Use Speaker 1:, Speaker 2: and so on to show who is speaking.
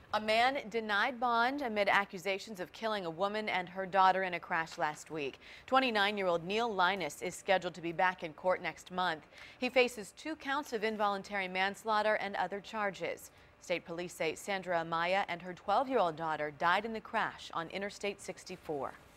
Speaker 1: A man denied bond amid accusations of killing a woman and her daughter in a crash last week. 29-year-old Neil Lyness is scheduled to be back in court next month. He faces 2 counts of involuntary manslaughter and other charges. State police say Sandra Amaya and her 12-year-old daughter died in the crash on Interstate 64.